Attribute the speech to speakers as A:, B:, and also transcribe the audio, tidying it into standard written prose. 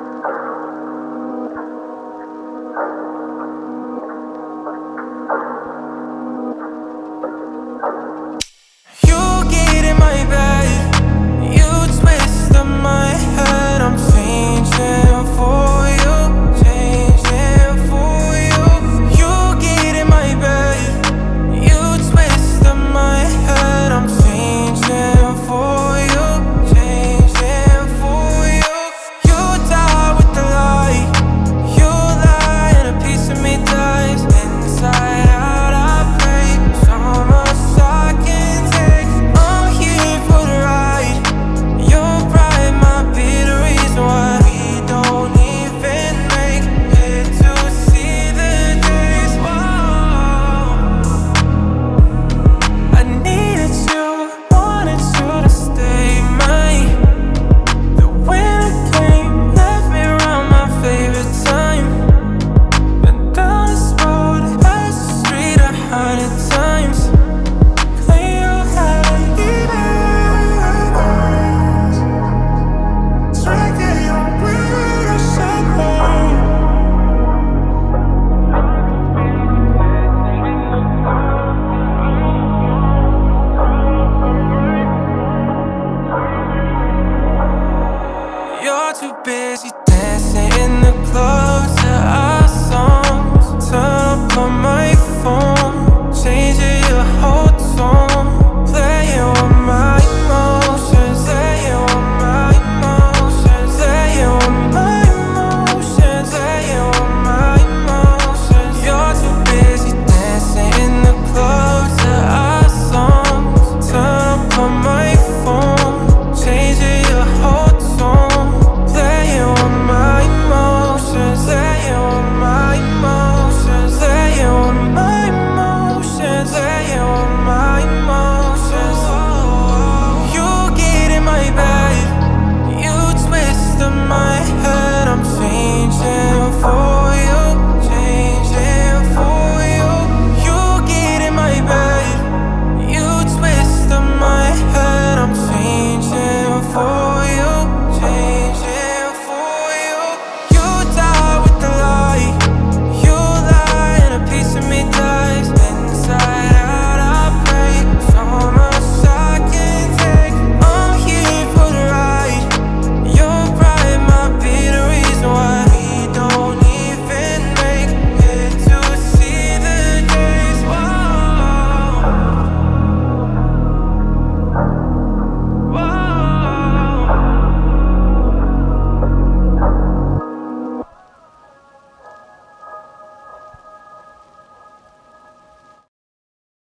A: You get in my bed, you twist up my head. I'm changing for you, changing for you. You get in my bed, you twist up my head. I'm changing for you, changing for you. You die with the light, you lie and a piece of me dies. Inside out I pray, so much I can take. I'm here for the ride, your pride might be the reason why we don't even make it to see the days. Whoa. I needed you, wanted you to stay mine. The winter came, left me around my favorite time. Been down this road, past the street 100 times. Claim you haven't even drinking your bitter champagne. You're too busy dancing in the club to our songs. Turn up on my phone, changing your whole tone.